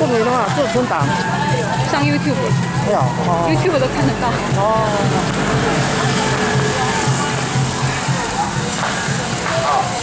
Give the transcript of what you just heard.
不明的话，就存档。 上 YouTube。 没有。哦。 YouTube 都看得到。 哦。